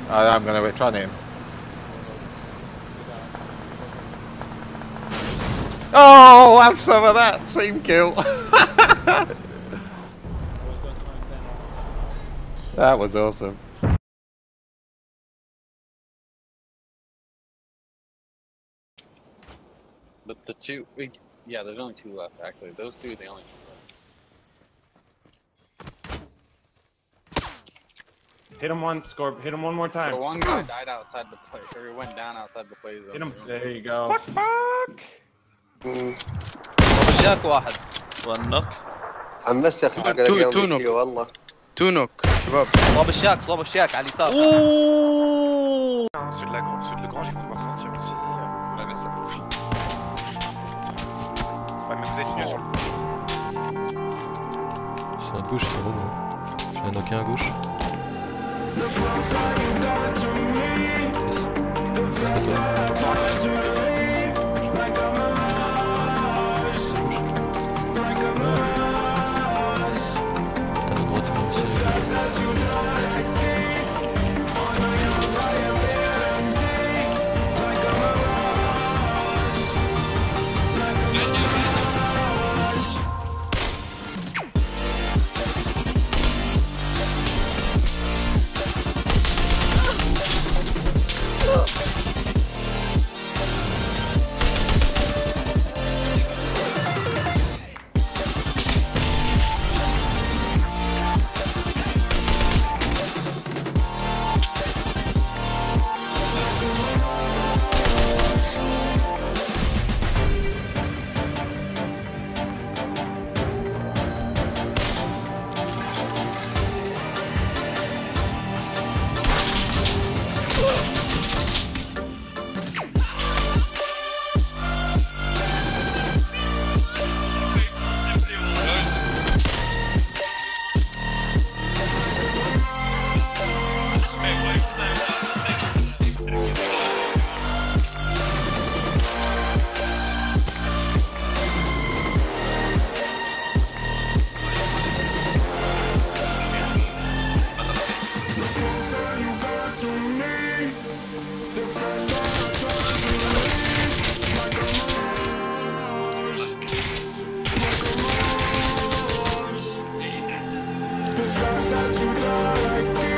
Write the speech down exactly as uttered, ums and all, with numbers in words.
I, I'm gonna try and hit him. Oh, have some of that team kill. That was awesome. But the two, we, yeah, there's only two left actually. Those two are the only two left. Hit him once, score. Hit him one more time. The one guy died outside the play, or he went down outside the play zone. Hit him. There you go. Fuck, fuck. وبشاك واحد. One knock. حمست يا اخي حق تو اليوم تو دي نوك والله. تو نوك شباب. صوب الشاك صوب الشاك على اليسار. Ceux de la grande, ceux de le grand, ils vont devoir sortir aussi. Ouais, mais ça bouge. Ouais, mais vous êtes mieux sur le bouche. Sur notre gauche, c'est bon. J'ai un knocké à gauche. That you die like